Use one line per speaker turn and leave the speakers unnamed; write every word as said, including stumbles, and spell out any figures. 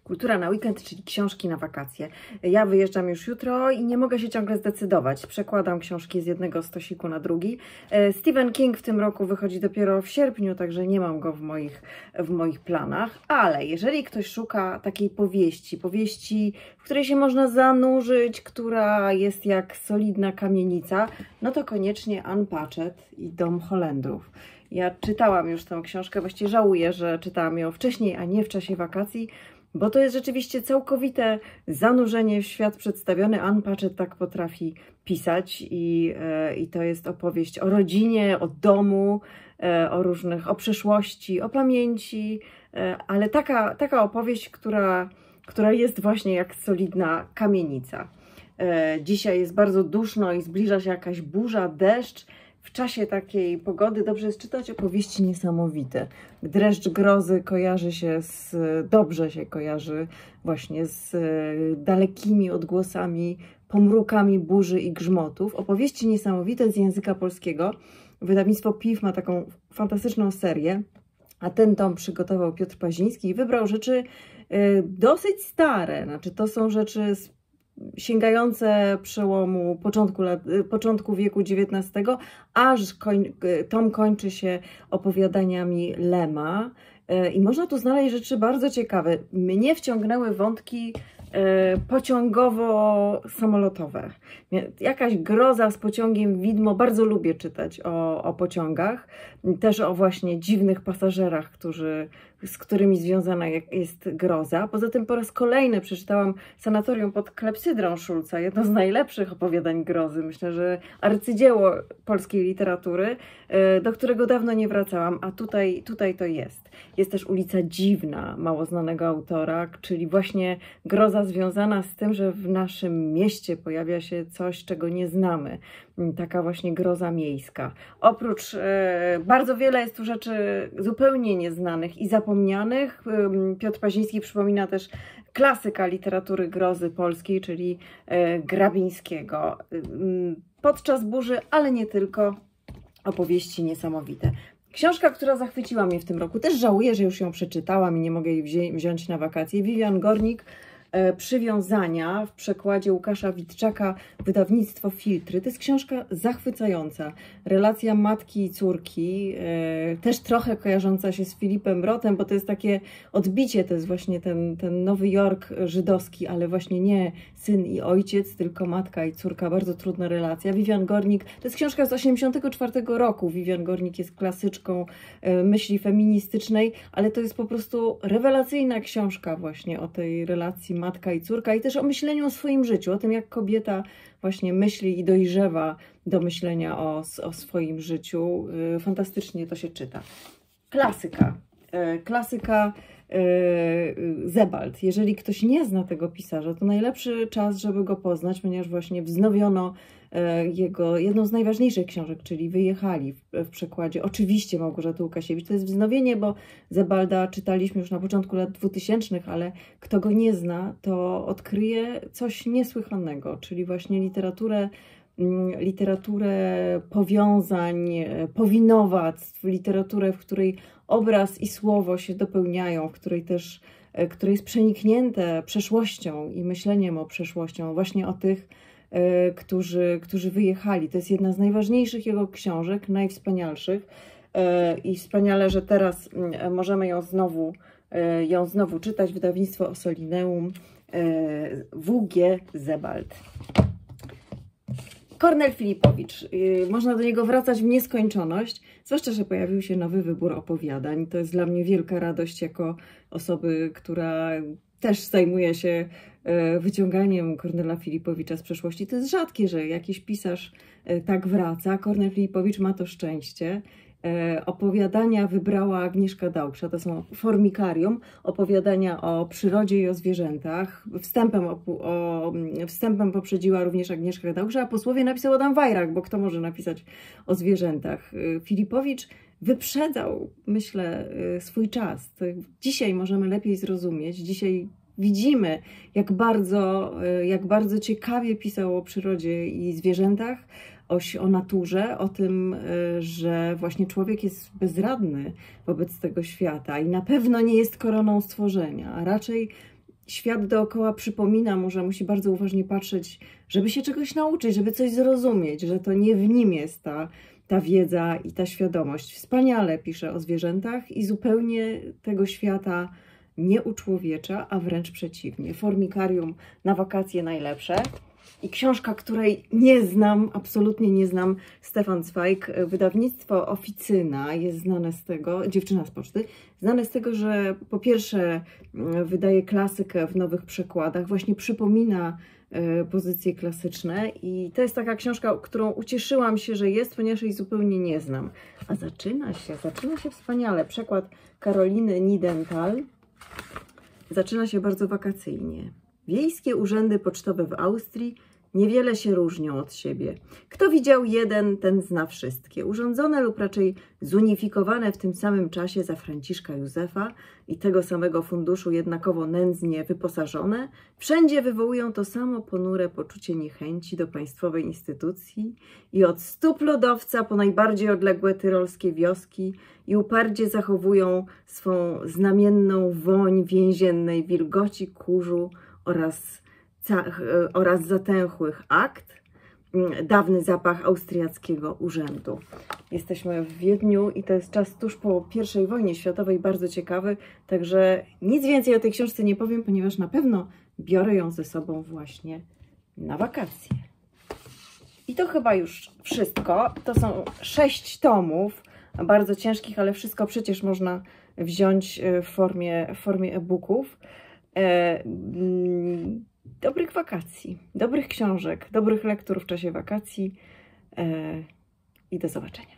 Kultura na weekend, czyli książki na wakacje. Ja wyjeżdżam już jutro i nie mogę się ciągle zdecydować. Przekładam książki z jednego stosiku na drugi. Stephen King w tym roku wychodzi dopiero w sierpniu, także nie mam go w moich, w moich planach. Ale jeżeli ktoś szuka takiej powieści, powieści, w której się można zanurzyć, która jest jak solidna kamienica, no to koniecznie Ann Patchett i Dom Holendrów. Ja czytałam już tę książkę, właściwie żałuję, że czytałam ją wcześniej, a nie w czasie wakacji, bo to jest rzeczywiście całkowite zanurzenie w świat przedstawiony. Ann Patchett tak potrafi pisać i, e, i to jest opowieść o rodzinie, o domu, e, o różnych, o przeszłości, o pamięci, e, ale taka, taka opowieść, która, która jest właśnie jak solidna kamienica. E, dzisiaj jest bardzo duszno i zbliża się jakaś burza, deszcz. W czasie takiej pogody dobrze jest czytać opowieści niesamowite. Dreszcz grozy kojarzy się z, dobrze się kojarzy właśnie z dalekimi odgłosami, pomrukami burzy i grzmotów. Opowieści niesamowite z języka polskiego. Wydawnictwo P I W ma taką fantastyczną serię, a ten tom przygotował Piotr Paziński i wybrał rzeczy dosyć stare. Znaczy, to są rzeczy z sięgające przełomu początku, lat, początku wieku dziewiętnastego, aż koń, tom kończy się opowiadaniami Lema i można tu znaleźć rzeczy bardzo ciekawe. Mnie wciągnęły wątki pociągowo-samolotowe. Jakaś groza z pociągiem widmo. Bardzo lubię czytać o, o pociągach, też o właśnie dziwnych pasażerach, którzy, z którymi związana jest groza. Poza tym po raz kolejny przeczytałam Sanatorium pod klepsydrą Szulca, jedno z najlepszych opowiadań grozy. Myślę, że arcydzieło polskiej literatury, do którego dawno nie wracałam, a tutaj, tutaj to jest. Jest też Ulica Dziwna, mało znanego autora, czyli właśnie groza związana z tym, że w naszym mieście pojawia się coś, czego nie znamy. Taka właśnie groza miejska. Oprócz e, bardzo wiele jest tu rzeczy zupełnie nieznanych i zapomnianych. Piotr Paziński przypomina też klasyka literatury grozy polskiej, czyli e, Grabińskiego. Podczas burzy, ale nie tylko, opowieści niesamowite. Książka, która zachwyciła mnie w tym roku, też żałuję, że już ją przeczytałam i nie mogę jej wzi wziąć na wakacje. Vivian Gornik, e, Przywiązania, w przekładzie Łukasza Witczaka, wydawnictwo Filtry. To jest książka zachwycająca. Relacja matki i córki, e, też trochę kojarząca się z Filipem Rotem, bo to jest takie odbicie, to jest właśnie ten, ten Nowy Jork żydowski, ale właśnie nie syn i ojciec, tylko matka i córka. Bardzo trudna relacja. Vivian Gornik, to jest książka z osiemdziesiątego czwartego roku. Vivian Gornik jest klasyczką e, myśli feministycznej, ale to jest po prostu rewelacyjna książka właśnie o tej relacji matka i córka i też o myśleniu o swoim życiu, o tym, jak kobieta właśnie myśli i dojrzewa do myślenia o, o swoim życiu. E, fantastycznie to się czyta. Klasyka. E, klasyka Sebald. Jeżeli ktoś nie zna tego pisarza, to najlepszy czas, żeby go poznać, ponieważ właśnie wznowiono jego jedną z najważniejszych książek, czyli Wyjechali w, w przekładzie. Oczywiście Małgorzaty Łukasiewicz. To jest wznowienie, bo Sebalda czytaliśmy już na początku lat dwutysięcznych, ale kto go nie zna, to odkryje coś niesłychanego, czyli właśnie literaturę literaturę powiązań, powinowactw, literaturę, w której obraz i słowo się dopełniają, w której też, które jest przeniknięte przeszłością i myśleniem o przeszłością, właśnie o tych, którzy, którzy wyjechali. To jest jedna z najważniejszych jego książek, najwspanialszych i wspaniale, że teraz możemy ją znowu, ją znowu czytać. Wydawnictwo Ossolineum, W G Sebald. Kornel Filipowicz. Można do niego wracać w nieskończoność, zwłaszcza, że pojawił się nowy wybór opowiadań. To jest dla mnie wielka radość jako osoby, która też zajmuje się wyciąganiem Kornela Filipowicza z przeszłości. To jest rzadkie, że jakiś pisarz tak wraca. Kornel Filipowicz ma to szczęście. Opowiadania wybrała Agnieszka Daubsza, to są Formikarium, opowiadania o przyrodzie i o zwierzętach. Wstępem, o, o, wstępem poprzedziła również Agnieszka Daubsza, a posłowie napisał Adam Wajrak, bo kto może napisać o zwierzętach? Filipowicz wyprzedzał, myślę, swój czas. Dzisiaj możemy lepiej zrozumieć, dzisiaj widzimy, jak bardzo, jak bardzo ciekawie pisał o przyrodzie i zwierzętach, o, o naturze, o tym, że właśnie człowiek jest bezradny wobec tego świata i na pewno nie jest koroną stworzenia, a raczej świat dookoła przypomina mu, że musi bardzo uważnie patrzeć, żeby się czegoś nauczyć, żeby coś zrozumieć, że to nie w nim jest ta, ta wiedza i ta świadomość. Wspaniale pisze o zwierzętach i zupełnie tego świata nie uczłowiecza, a wręcz przeciwnie. Formikarium na wakacje najlepsze. I książka, której nie znam, absolutnie nie znam, Stefan Zweig, wydawnictwo Oficyna jest znane z tego, Dziewczyna z poczty, znane z tego, że po pierwsze wydaje klasykę w nowych przekładach, właśnie przypomina pozycje klasyczne i to jest taka książka, którą ucieszyłam się, że jest, ponieważ jej zupełnie nie znam. A zaczyna się, zaczyna się wspaniale. Przekład Karoliny Nidenthal zaczyna się bardzo wakacyjnie. Wiejskie urzędy pocztowe w Austrii niewiele się różnią od siebie. Kto widział jeden, ten zna wszystkie. Urządzone lub raczej zunifikowane w tym samym czasie za Franciszka Józefa i tego samego funduszu jednakowo nędznie wyposażone, wszędzie wywołują to samo ponure poczucie niechęci do państwowej instytucji i od stóp lodowca po najbardziej odległe tyrolskie wioski i uparcie zachowują swą znamienną woń więziennej wilgoci, kurzu oraz oraz zatęchłych akt, dawny zapach austriackiego urzędu. Jesteśmy w Wiedniu i to jest czas tuż po pierwszej wojnie światowej, bardzo ciekawy, także nic więcej o tej książce nie powiem, ponieważ na pewno biorę ją ze sobą właśnie na wakacje. I to chyba już wszystko. To są sześć tomów, bardzo ciężkich, ale wszystko przecież można wziąć w formie, w formie e-booków. E, Dobrych wakacji, dobrych książek, dobrych lektur w czasie wakacji e, i do zobaczenia.